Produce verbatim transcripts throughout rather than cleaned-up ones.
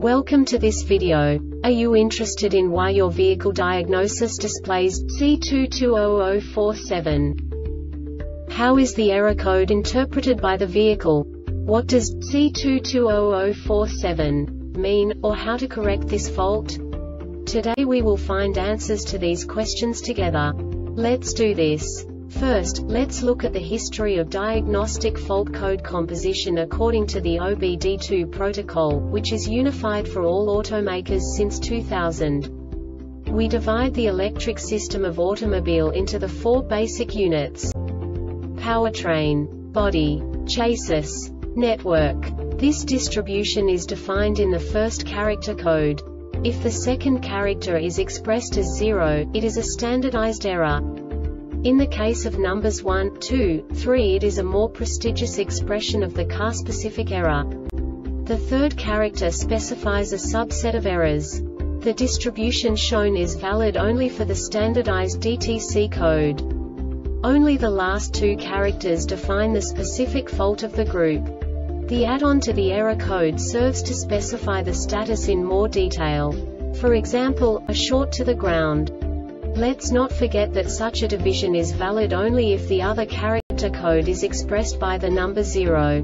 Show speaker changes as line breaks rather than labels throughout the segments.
Welcome to this video. Are you interested in why your vehicle diagnosis displays C two two zero zero four seven? How is the error code interpreted by the vehicle? What does C two two zero zero four seven mean, or how to correct this fault? Today we will find answers to these questions together. Let's do this. First, let's look at the history of diagnostic fault code composition according to the O B D two protocol, which is unified for all automakers since two thousand. We divide the electric system of automobile into the four basic units: powertrain, body, chassis, network. This distribution is defined in the first character code. If the second character is expressed as zero, it is a standardized error. In the case of numbers one, two, three, it is a more prestigious expression of the car-specific error. The third character specifies a subset of errors. The distribution shown is valid only for the standardized D T C code. Only the last two characters define the specific fault of the group. The add-on to the error code serves to specify the status in more detail. For example, a short to the ground. Let's not forget that such a division is valid only if the other character code is expressed by the number zero.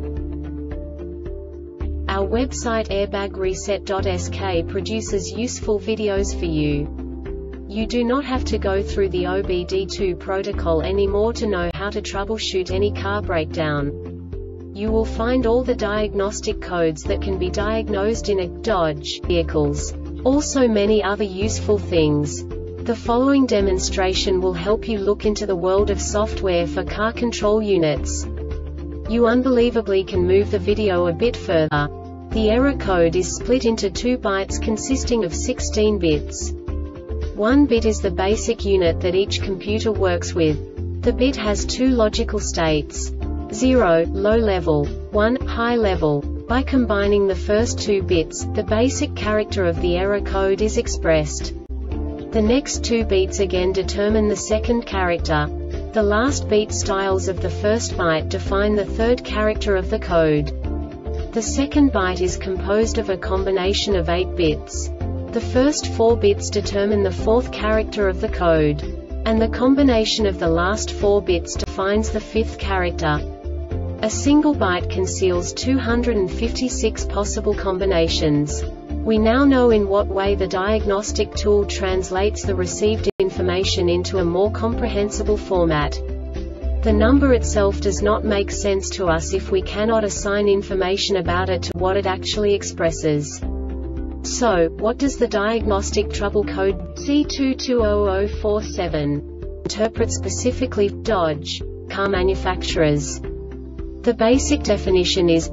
Our website airbag reset dot S K produces useful videos for you. You do not have to go through the O B D two protocol anymore to know how to troubleshoot any car breakdown. You will find all the diagnostic codes that can be diagnosed in a Dodge vehicles. Also many other useful things. The following demonstration will help you look into the world of software for car control units. You unbelievably can move the video a bit further. The error code is split into two bytes consisting of sixteen bits. One bit is the basic unit that each computer works with. The bit has two logical states: zero, low level, one, high level. By combining the first two bits, the basic character of the error code is expressed. The next two beats again determine the second character. The last beat styles of the first byte define the third character of the code. The second byte is composed of a combination of eight bits. The first four bits determine the fourth character of the code. And the combination of the last four bits defines the fifth character. A single byte conceals two hundred fifty-six possible combinations. We now know in what way the diagnostic tool translates the received information into a more comprehensible format. The number itself does not make sense to us if we cannot assign information about it to what it actually expresses. So, what does the diagnostic trouble code C two two zero zero four seven interpret specifically for Dodge car manufacturers? The basic definition is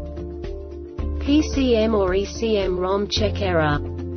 P C M or E C M ROM check error.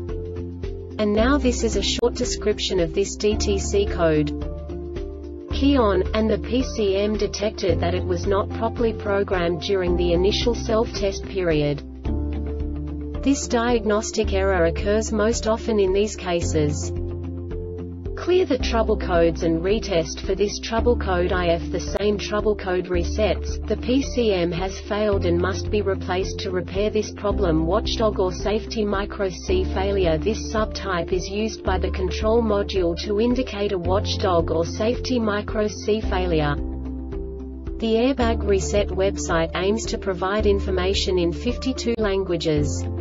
And now this is a short description of this D T C code. Key on, and the P C M detected that it was not properly programmed during the initial self-test period. This diagnostic error occurs most often in these cases. Clear the trouble codes and retest for this trouble code. If the same trouble code resets, the P C M has failed and must be replaced to repair this problem. Watchdog or safety micro C failure. This subtype is used by the control module to indicate a watchdog or safety micro C failure. The Airbag Reset website aims to provide information in fifty-two languages.